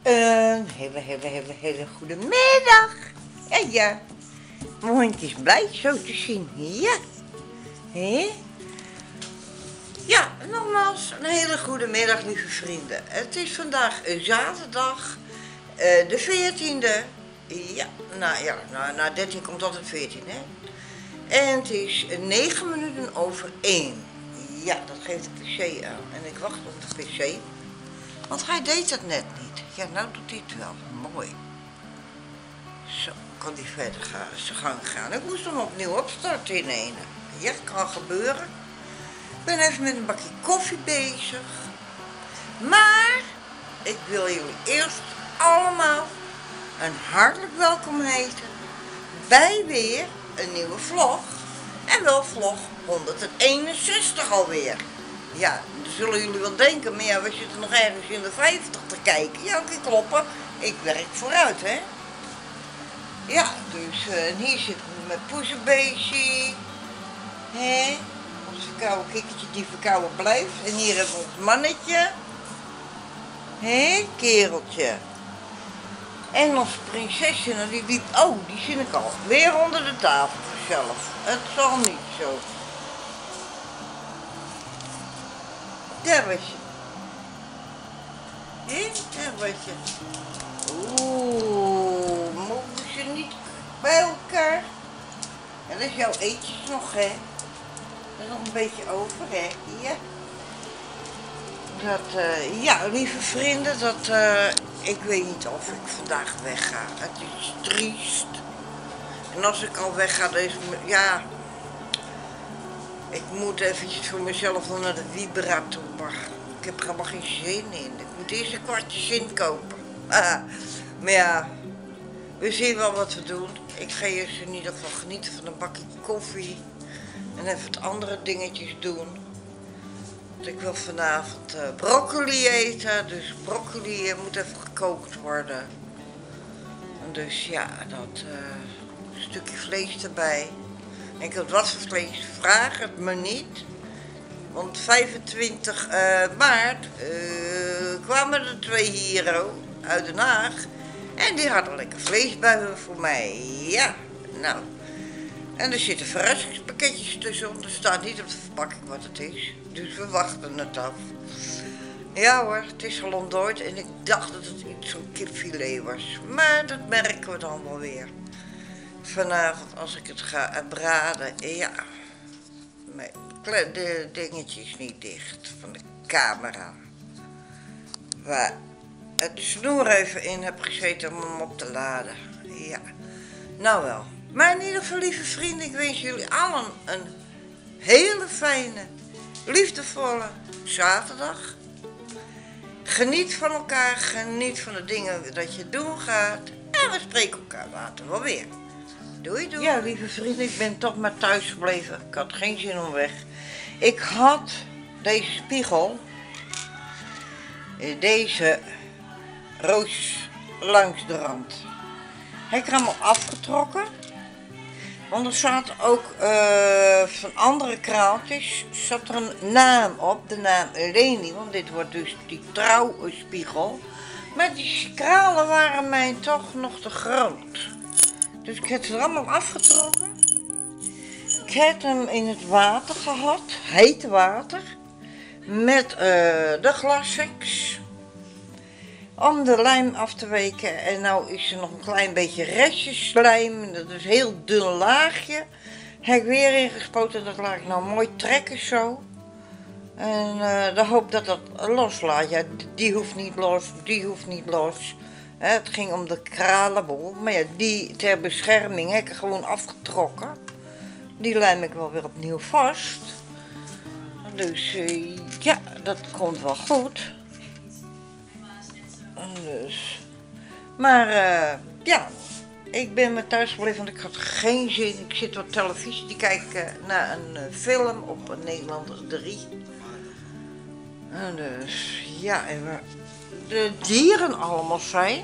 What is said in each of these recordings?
Een hele goede middag. Ja. Mijn hondje is blij zo te zien. Ja. Hé? Ja, nogmaals, een hele goede middag, lieve vrienden. Het is vandaag zaterdag, de 14e. Ja, na 13 komt altijd 14, hè? En het is 9 minuten over 1. Ja, dat geeft de pc aan. En ik wacht op de pc. Want hij deed het net niet. Ja, nou doet hij het wel. Mooi. Zo, kan hij verder zijn gang gaan. Ik moest hem opnieuw opstarten in een. Ja, kan gebeuren. Ik ben even met een bakje koffie bezig. Maar ik wil jullie eerst allemaal een hartelijk welkom heten bij weer een nieuwe vlog. En wel vlog 161 alweer. Ja, dan zullen jullie wel denken, maar ja, we zitten nog ergens in de 50 te kijken. Ja, oké, kloppen. Ik werk vooruit, hè. Ja, dus hier zitten we met Poezenbeestje. Hè? Ons verkouden kikkertje die verkouden blijft. En hier hebben we ons mannetje. Hé, kereltje. En ons prinsesje, nou, die liep, oh, die zie ik al. Weer onder de tafel zelf. Het zal niet zo. Daar was je. Hé, daar was je. Oeh, mogen ze niet bij elkaar? En dat is jouw eetjes nog, hè? Dat is nog een beetje over, hè? Ja. Dat, ja, lieve vrienden, ik weet niet of ik vandaag wegga. Het is triest. En als ik al wegga, dan is ja, ik moet eventjes voor mezelf nog naar de Vibra toe, maar ik heb er helemaal geen zin in. Ik moet eerst een kwartje zin kopen. Maar ja, we zien wel wat we doen. Ik ga eerst in ieder geval genieten van een bakje koffie en even wat andere dingetjes doen. Ik wil vanavond broccoli eten, dus broccoli moet even gekookt worden. En dus ja, dat stukje vlees erbij. En ik heb wat voor vlees, vraag het me niet. Want 25 maart kwamen er 2 hier uit Den Haag. En die hadden lekker vlees bij hun voor mij. Ja, nou. En er zitten verrassingspakketjes tussen, want er staat niet op de verpakking wat het is. Dus we wachten het af. Ja hoor, het is al ontdooid en ik dacht dat het iets zo'n kipfilet was. Maar dat merken we dan wel weer. Vanavond als ik het ga braden, ja. De dingetje is niet dicht van de camera. Waar het snoer even in heb gezeten om hem op te laden. Ja, nou wel. Maar in ieder geval, lieve vrienden, ik wens jullie allen een hele fijne, liefdevolle zaterdag. Geniet van elkaar, geniet van de dingen dat je doen gaat. En we spreken elkaar later wel weer. Doei doei. Ja, lieve vrienden, ik ben toch maar thuis gebleven. Ik had geen zin om weg. Ik had deze spiegel, deze roos langs de rand. Heb ik er allemaal afgetrokken. Want er zat ook van andere kraaltjes, zat er een naam op, de naam Leni, want dit wordt dus die trouwspiegel. Maar die kralen waren mij toch nog te groot. Dus ik heb ze er allemaal afgetrokken. Ik heb hem in het water gehad, heet water, met de glassex. Om de lijm af te weken. En nou is er nog een klein beetje restjes slijm. Dat is een heel dun laagje. Heb ik weer ingespoten. Dat laat ik nou mooi trekken zo. En de hoop dat dat loslaat. Ja, die hoeft niet los. Die hoeft niet los. Het ging om de kralenbol. Maar ja, die ter bescherming heb ik er gewoon afgetrokken. Die lijm ik wel weer opnieuw vast. Dus ja, dat komt wel goed. Dus. Maar ja, ik ben me thuis gebleven, want ik had geen zin. Ik zit op televisie te kijken naar een film op Nederland 3. En dus ja, en waar de dieren allemaal zijn.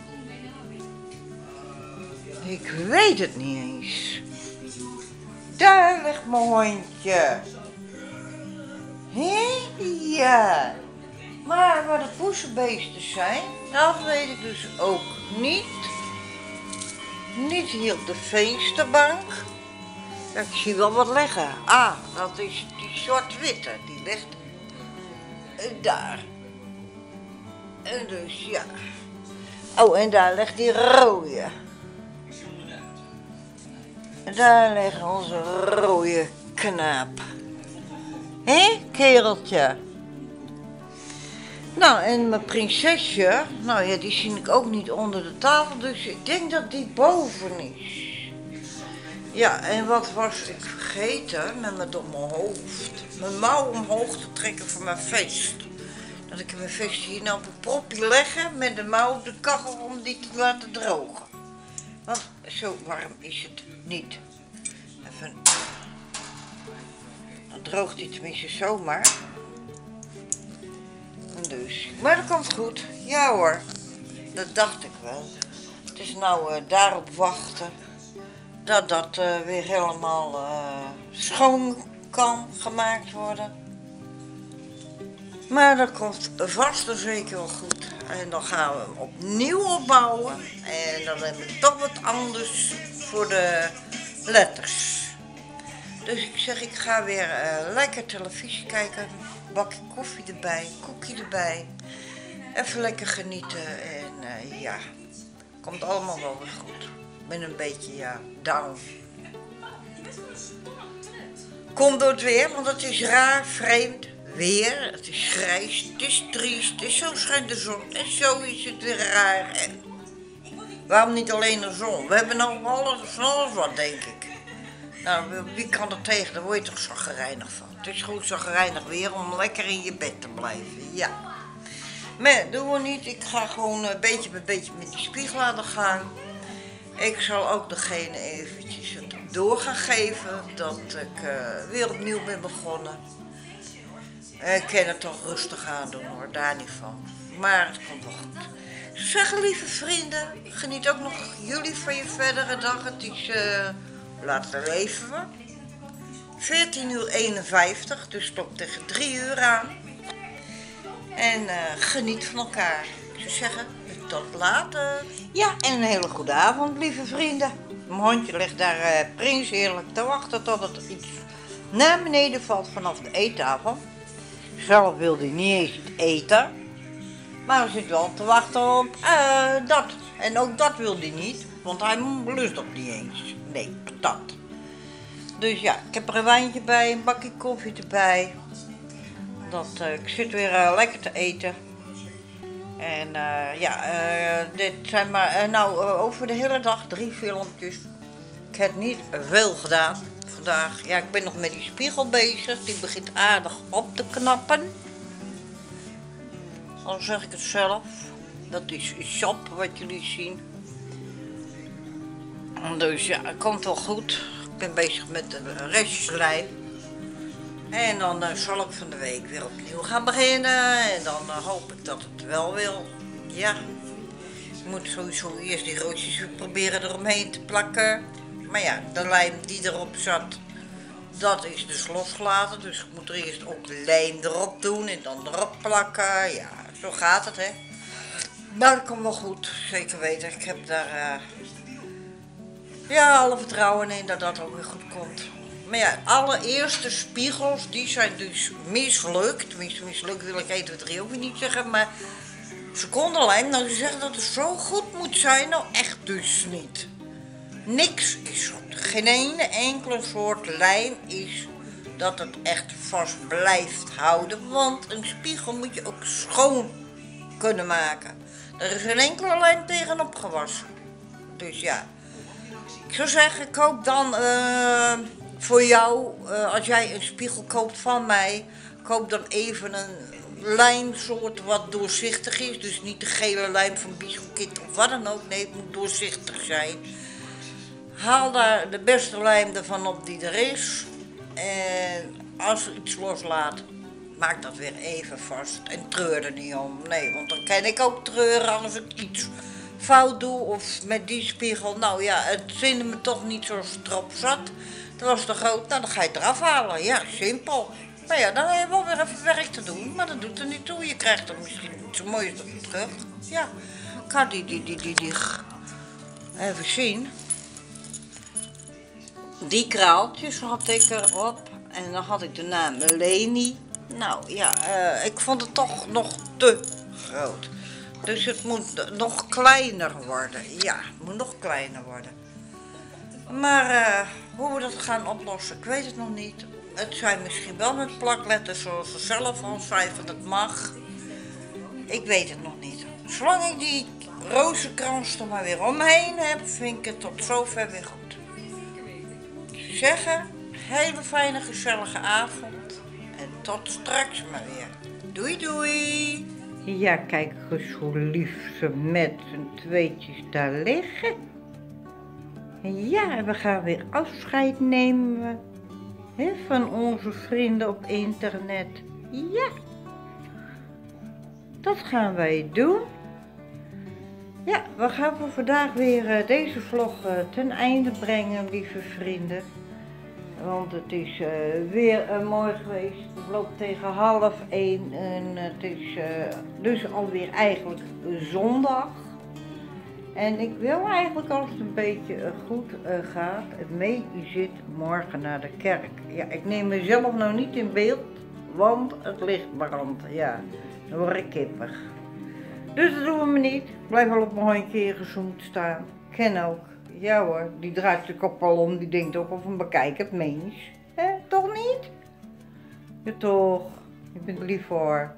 Ik weet het niet eens. Daar ligt mijn hondje. Hé? Ja. Maar waar de poezenbeesten zijn, dat weet ik dus ook niet. Niet hier op de vensterbank. Ja, ik zie wel wat liggen. Ah, dat is die zwart-witte. Die ligt daar. En dus ja. Oh, en daar ligt die rode. En daar ligt onze rode knaap. Hé, kereltje? Nou, en mijn prinsesje, nou ja, die zie ik ook niet onder de tafel, dus ik denk dat die boven is. Ja, en wat was ik vergeten met mijn domme hoofd? Mijn mouw omhoog te trekken voor mijn vest. Dat ik mijn vest hier nou op een propje leggen met de mouw op de kachel om die te laten drogen. Want zo warm is het niet. Even. Dan droogt hij tenminste zomaar. Dus. Maar dat komt goed. Ja hoor. Dat dacht ik wel. Het is nou daarop wachten. Dat dat weer helemaal schoon kan gemaakt worden. Maar dat komt vast en zeker wel goed. En dan gaan we hem opnieuw opbouwen. En dan heb ik toch wat anders voor de letters. Dus ik zeg, ik ga weer lekker televisie kijken. Een bakje koffie erbij, koekje erbij. Even lekker genieten. En ja, komt allemaal wel weer goed. Ik ben een beetje, ja, down. Komt door het weer, want het is raar, vreemd weer. Het is grijs, het is triest, en zo schijnt de zon. En zo is het weer raar. En waarom niet alleen de zon? We hebben nou alles wat, denk ik. Nou, wie kan er tegen? Daar word je toch chagrijnig van. Het is goed chagrijnig weer om lekker in je bed te blijven, ja. Maar dat doen we niet. Ik ga gewoon beetje bij beetje met die spiegel aan de gang. Ik zal ook degene eventjes het door gaan geven dat ik weer opnieuw ben begonnen. Ik kan het toch rustig aan doen hoor, daar niet van. Maar het komt wel goed. Zeg lieve vrienden, geniet ook nog jullie van je verdere dag. Het is, laten we even, 14:51, dus stop tegen 3 uur aan. En geniet van elkaar. Ik zou zeggen, tot later. Ja, en een hele goede avond, lieve vrienden. Mijn hondje ligt daar prins heerlijk te wachten tot het iets naar beneden valt vanaf de eettafel. Zelf wil hij niet eens eten. Maar we zitten wel te wachten op dat. En ook dat wil hij niet, want hij lust dat niet eens. Nee, dat. Dus ja, ik heb er een wijntje bij, een bakje koffie erbij. Ik zit weer lekker te eten. En dit zijn maar, over de hele dag 3 filmpjes. Ik heb niet veel gedaan vandaag. Ja, ik ben nog met die spiegel bezig. Die begint aardig op te knappen. Al zeg ik het zelf. Dat is shop wat jullie zien. Dus ja, het komt wel goed. Ik ben bezig met de restjes lijm. En dan zal ik van de week weer opnieuw gaan beginnen. En dan hoop ik dat het wel wil. Ja. Ik moet sowieso eerst die roodjes weer proberen eromheen te plakken. Maar ja, de lijm die erop zat, dat is dus losgelaten. Dus ik moet er eerst ook de lijm erop doen en dan erop plakken. Ja, zo gaat het, hè. Maar dat komt wel goed, zeker weten. Ik heb daar alle vertrouwen in dat dat ook weer goed komt. Maar ja, allereerste spiegels, die zijn dus mislukt. Tenminste, mislukt wil ik 1, 2, 3 ook weer niet zeggen, maar secondenlijm, nou ze zeggen dat het zo goed moet zijn, nou echt dus niet. Niks is goed. Geen enkele soort lijm is dat het echt vast blijft houden, want een spiegel moet je ook schoon kunnen maken. Er is geen enkele lijm tegenop gewassen. Dus ja, ik zou zeggen, ik koop dan voor jou, als jij een spiegel koopt van mij, koop dan even een lijmsoort wat doorzichtig is. Dus niet de gele lijm van Biscuit of wat dan ook. Nee, het moet doorzichtig zijn. Haal daar de beste lijm ervan op die er is. En als je iets loslaat, maak dat weer even vast. En treur er niet om. Nee, want dan kan ik ook treuren als ik iets fout doe. Of met die spiegel. Nou ja, het zinde me toch niet zo strop zat. Dat was te groot. Nou, dan ga je het eraf halen. Ja, simpel. Maar ja, dan heb je wel weer even werk te doen. Maar dat doet er niet toe. Je krijgt er misschien niet zo mooi terug. Ja, ik had die even zien. Die kraaltjes had ik erop. En dan had ik de naam Leni. Nou ja, ik vond het toch nog te groot. Dus het moet nog kleiner worden. Ja, het moet nog kleiner worden. Maar hoe we dat gaan oplossen, ik weet het nog niet. Het zijn misschien wel met plakletters zoals ze zelf al schrijven, dat mag. Ik weet het nog niet. Zolang ik die rozenkrans er maar weer omheen heb, vind ik het tot zover weer goed. Zeggen, hele fijne gezellige avond en tot straks maar weer. Doei doei! Ja, kijk eens hoe lief ze met z'n tweetjes daar liggen. Ja, en we gaan weer afscheid nemen van onze vrienden op internet. Ja, dat gaan wij doen. Ja, we gaan voor vandaag weer deze vlog ten einde brengen, lieve vrienden. Want het is weer mooi geweest. Het loopt tegen 12:30 en het is dus alweer eigenlijk zondag. En ik wil eigenlijk, als het een beetje goed gaat, mee zit morgen naar de kerk. Ja, ik neem mezelf nou niet in beeld, want het licht brandt. Ja, dan word ik kippig. Dus dat doen we me niet. Ik blijf wel op mijn hondje ingezoomd staan. Ken ook. Ja hoor, die draait zijn kop al om, die denkt ook of een bekijkend mens. Hè, toch niet? Ja toch, ik ben lief voor.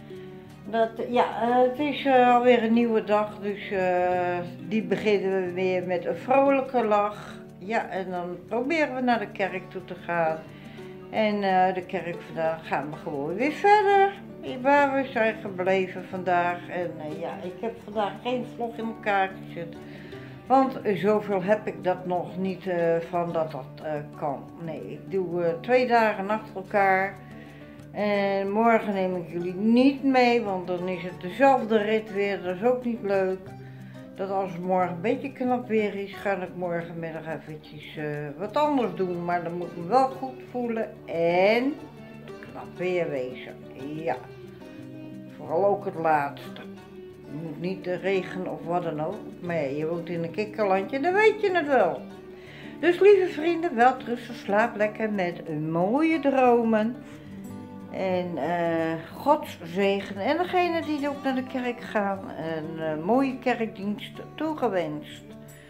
Het is alweer een nieuwe dag, dus die beginnen we weer met een vrolijke lach. Ja, en dan proberen we naar de kerk toe te gaan. En de kerk vandaag gaan we gewoon weer verder. Waar we zijn gebleven vandaag. En ik heb vandaag geen vlog in elkaar gezet. Want zoveel heb ik dat nog niet van dat kan. Nee, ik doe 2 dagen achter elkaar. En morgen neem ik jullie niet mee, want dan is het dezelfde rit weer. Dat is ook niet leuk. Dat als het morgen een beetje knap weer is, ga ik morgenmiddag eventjes wat anders doen. Maar dan moet ik me wel goed voelen en knap weer wezen. Ja, vooral ook het laatste. Het moet niet regenen of wat dan ook. Maar ja, je woont in een kikkerlandje, dan weet je het wel. Dus lieve vrienden, welterusten, slaap lekker met mooie dromen. En Gods zegen. En degene die ook naar de kerk gaan, een mooie kerkdienst toegewenst.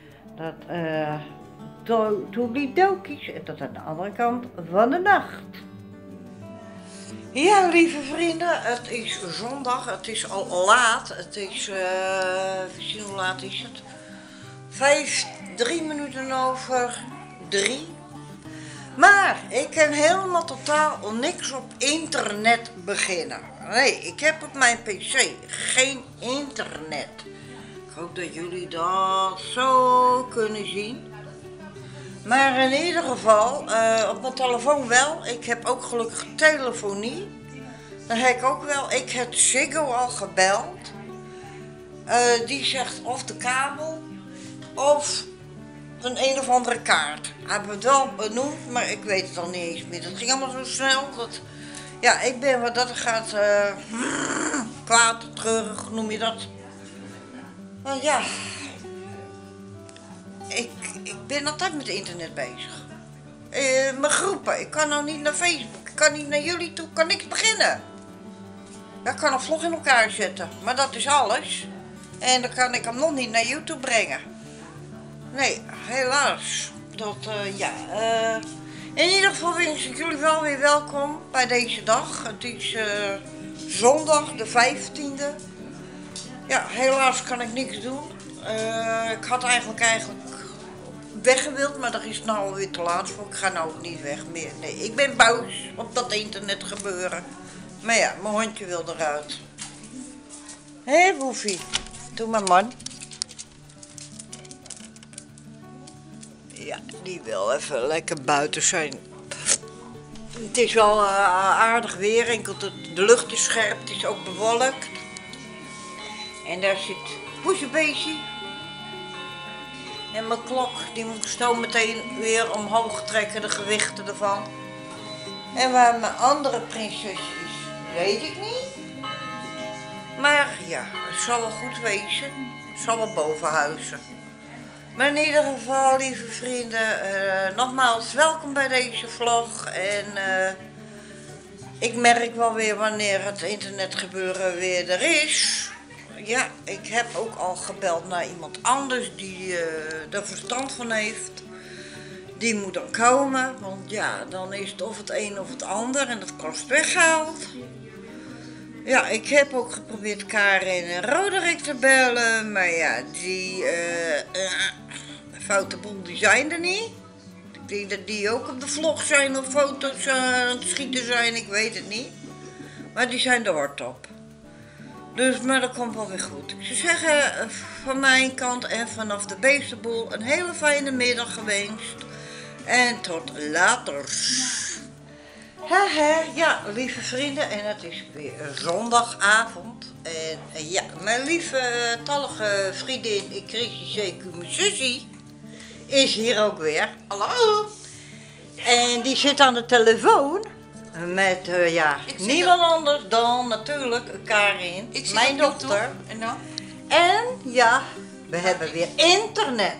Dat toediedokies en tot aan de andere kant van de nacht. Ja, lieve vrienden, het is zondag, het is al laat. Het is, even zien hoe laat is het? 3 minuten over 3. Maar ik kan helemaal totaal niks op internet beginnen. Nee, ik heb op mijn pc geen internet. Ik hoop dat jullie dat zo kunnen zien. Maar in ieder geval, op mijn telefoon wel. Ik heb ook gelukkig telefonie. Dan heb ik ook wel. Ik heb Ziggo al gebeld. Die zegt of de kabel of een of andere kaart. Hebben we het wel benoemd, maar ik weet het al niet eens meer. Dat ging allemaal zo snel. Ja, ik ben wat dat gaat kwaad, treurig, noem je dat. Nou ja, ik ben altijd met internet bezig. Mijn groepen, ik kan nou niet naar Facebook, ik kan niet naar jullie toe, ik kan niks beginnen. Ja, ik kan een vlog in elkaar zetten, maar dat is alles. En dan kan ik hem nog niet naar YouTube brengen. Nee, helaas. In ieder geval wens ik jullie wel weer welkom bij deze dag. Het is zondag de 15e. Ja, helaas kan ik niks doen. Ik had eigenlijk weggewild, maar daar is het nou alweer te laat voor. Ik ga nou ook niet weg meer. Nee, ik ben boos op dat internet gebeuren. Maar ja, mijn hondje wil eruit. Hé, Woefie. Doe maar, man. Ja, die wil even lekker buiten zijn. Het is wel aardig weer, enkel de lucht is scherp, het is ook bewolkt. En daar zit Poesebeestje. En mijn klok, die moet ik zo meteen weer omhoog trekken, de gewichten ervan. En waar mijn andere prinsesje is, weet ik niet. Maar ja, het zal wel goed wezen. Het zal wel boven huizen. Maar in ieder geval, lieve vrienden, nogmaals welkom bij deze vlog. En ik merk wel weer wanneer het internetgebeuren weer er is. Ja, ik heb ook al gebeld naar iemand anders die er verstand van heeft. Die moet dan komen, want ja, dan is het of het een of het ander en dat kost weer geld. Ja, ik heb ook geprobeerd Karin en Roderick te bellen, maar ja, die foute boel die zijn er niet. Ik denk dat die ook op de vlog zijn of foto's aan het schieten zijn, ik weet het niet. Maar die zijn er hard op. Dus, maar dat komt wel weer goed. Ik zou zeggen, van mijn kant en vanaf de Beestenboel een hele fijne middag gewenst. En tot later. Ja, lieve vrienden, en het is weer zondagavond. En ja, mijn lieve tallige vriendin, Chrissy CQ, mijn zussie, is hier ook weer. Hallo. En die zit aan de telefoon met niemand anders dan natuurlijk Karin, mijn dochter. En dan? En ja, we hebben weer internet.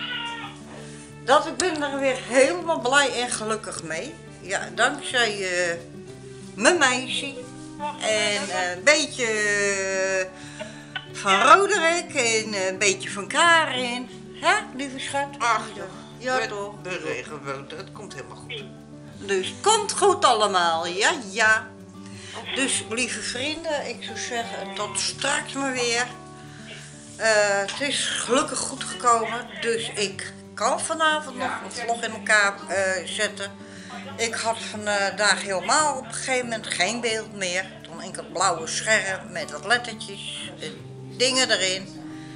Ik ben er weer helemaal blij en gelukkig mee. Ja, dankzij mijn meisje. En een beetje van Roderick en een beetje van Karin. Hè, lieve schat? Ach, ja toch? De regenwoud, het komt helemaal goed. Dus het komt goed allemaal, ja, ja. Dus lieve vrienden, ik zou zeggen tot straks maar weer. Het is gelukkig goed gekomen, dus ik kan vanavond nog een vlog in elkaar zetten. Ik had vandaag helemaal op een gegeven moment geen beeld meer. Toen enkel het blauwe scherm met wat lettertjes en dingen erin.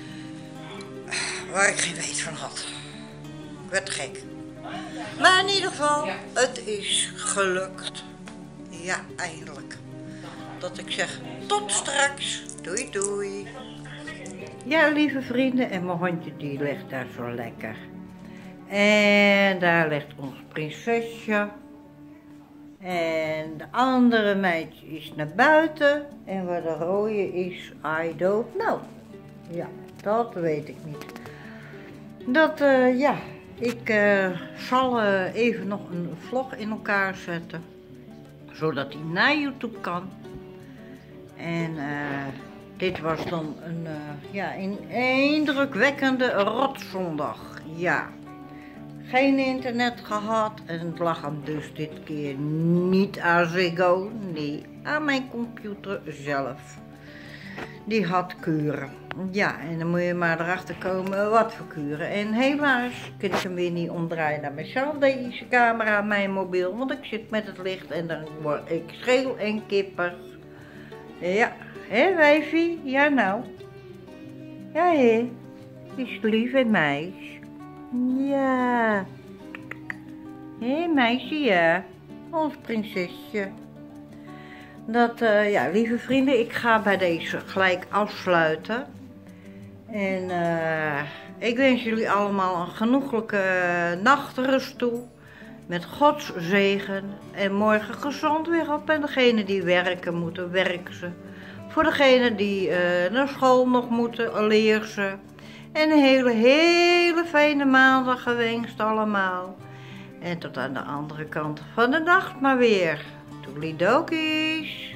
Waar ik geen weet van had. Ik werd gek. Maar in ieder geval, het is gelukt. Ja, eindelijk. Dat ik zeg, tot straks. Doei doei. Ja, lieve vrienden, en mijn hondje die ligt daar zo lekker. En daar ligt ons prinsesje. En de andere meidje is naar buiten. En waar de rode is, I don't know. Ja, dat weet ik niet. Ik zal even nog een vlog in elkaar zetten. Zodat hij naar YouTube kan. En dit was dan een indrukwekkende rotzondag. Ja. Geen internet gehad en het lag hem dus dit keer niet aan Ziggo, nee, aan mijn computer zelf. Die had kuren. Ja, en dan moet je maar erachter komen wat voor kuren. En helaas kan ik hem weer niet omdraaien naar mezelf, deze camera, mijn mobiel, want ik zit met het licht en dan word ik scheel en kippig. Ja, hè wijfie? Ja nou. Ja hé, is lief en meis. Ja. Hé meisje, ja. Ons prinsesje. Lieve vrienden, ik ga bij deze gelijk afsluiten. En ik wens jullie allemaal een genoeglijke nachtrust toe. Met Gods zegen. En morgen gezond weer op. En degenen die werken moeten, werken ze. Voor degenen die naar school nog moeten, leer ze. En een hele fijne maandag gewenst allemaal. En tot aan de andere kant van de nacht maar weer. Toedeledokies.